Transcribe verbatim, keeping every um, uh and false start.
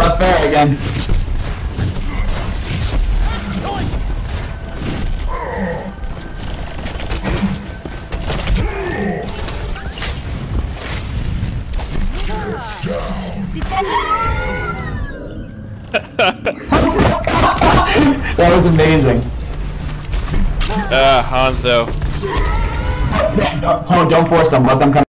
left Pharah again. That was amazing. Ah, uh, Hanzo. Don't, don't, don't force them. Let them come.